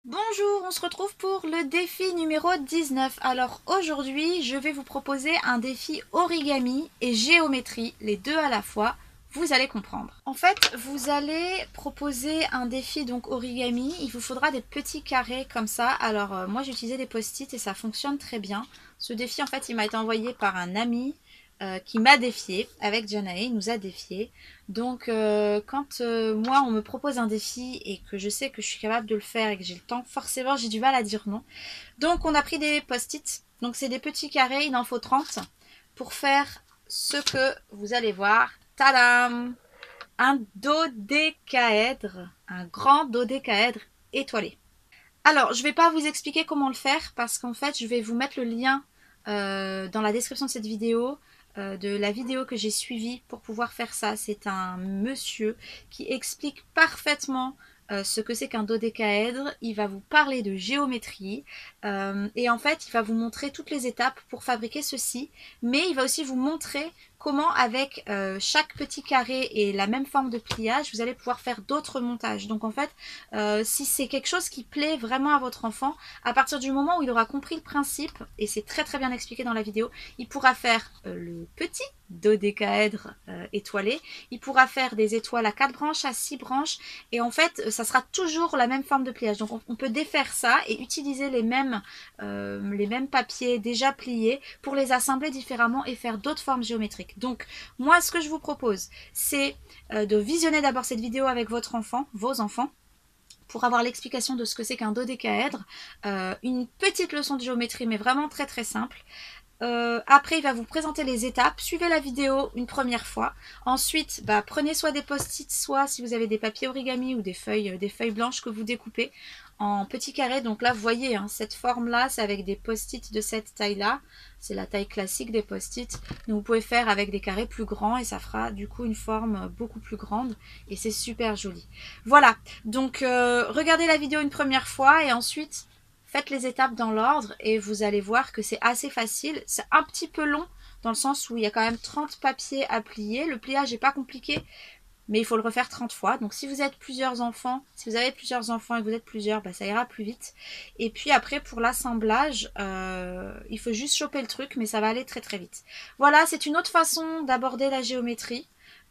Bonjour, on se retrouve pour le défi numéro 19. Alors aujourd'hui, je vais vous proposer un défi origami et géométrie, les deux à la fois. Vous allez comprendre. En fait, vous allez proposer un défi donc origami. Il vous faudra des petits carrés comme ça. Alors moi j'ai utilisé des post-it et ça fonctionne très bien. Ce défi en fait il m'a été envoyé par un ami qui m'a défié, avec Janae, il nous a défié. Donc quand moi on me propose un défi et que je sais que je suis capable de le faire et que j'ai le temps, forcément j'ai du mal à dire non. Donc on a pris des post-it, donc c'est des petits carrés, il en faut 30 pour faire ce que vous allez voir. Tadam! Un dodécaèdre, un grand dodécaèdre étoilé. Alors, je ne vais pas vous expliquer comment le faire parce qu'en fait, je vais vous mettre le lien dans la description de cette vidéo, de la vidéo que j'ai suivie pour pouvoir faire ça. C'est un monsieur qui explique parfaitement ce que c'est qu'un dodécaèdre. Il va vous parler de géométrie et en fait, il va vous montrer toutes les étapes pour fabriquer ceci, mais il va aussi vous montrer comment avec chaque petit carré et la même forme de pliage, vous allez pouvoir faire d'autres montages. Donc en fait, si c'est quelque chose qui plaît vraiment à votre enfant, à partir du moment où il aura compris le principe, et c'est très très bien expliqué dans la vidéo, il pourra faire le petit dodécaèdre étoilé, il pourra faire des étoiles à 4 branches, à 6 branches, et en fait ça sera toujours la même forme de pliage. Donc on peut défaire ça et utiliser les mêmes papiers déjà pliés pour les assembler différemment et faire d'autres formes géométriques. Donc moi ce que je vous propose, c'est de visionner d'abord cette vidéo avec votre enfant, vos enfants, pour avoir l'explication de ce que c'est qu'un dodécaèdre, une petite leçon de géométrie mais vraiment très très simple. Après il va vous présenter les étapes, suivez la vidéo une première fois, ensuite prenez soit des post-it, soit si vous avez des papiers origami ou des feuilles blanches que vous découpez en petits carrés. Donc là vous voyez hein, cette forme là c'est avec des post-it de cette taille là, c'est la taille classique des post-it. Donc vous pouvez faire avec des carrés plus grands et ça fera du coup une forme beaucoup plus grande et c'est super joli. Voilà, donc regardez la vidéo une première fois et ensuite faites les étapes dans l'ordre et vous allez voir que c'est assez facile. C'est un petit peu long dans le sens où il y a quand même 30 papiers à plier. Le pliage n'est pas compliqué, mais il faut le refaire 30 fois. Donc si vous êtes plusieurs enfants, si vous avez plusieurs enfants et que vous êtes plusieurs, ça ira plus vite. Et puis après pour l'assemblage, il faut juste choper le truc, mais ça va aller très très vite. Voilà, c'est une autre façon d'aborder la géométrie.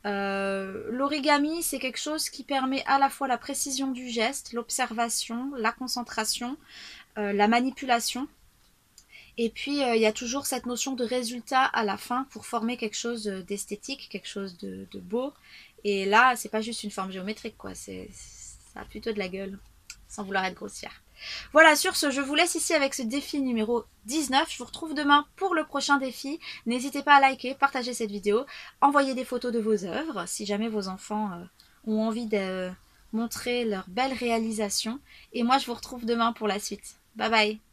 L'origami, c'est quelque chose qui permet à la fois la précision du geste, l'observation, la concentration, la manipulation. Et puis, il y a toujours cette notion de résultat à la fin pour former quelque chose d'esthétique, quelque chose de beau. Et là, c'est pas juste une forme géométrique, quoi. Ça a plutôt de la gueule, sans vouloir être grossière. Voilà, sur ce, je vous laisse ici avec ce défi numéro 19. Je vous retrouve demain pour le prochain défi. N'hésitez pas à liker, partager cette vidéo, envoyer des photos de vos œuvres si jamais vos enfants ont envie de montrer leurs belles réalisations. Et moi, je vous retrouve demain pour la suite. Bye bye!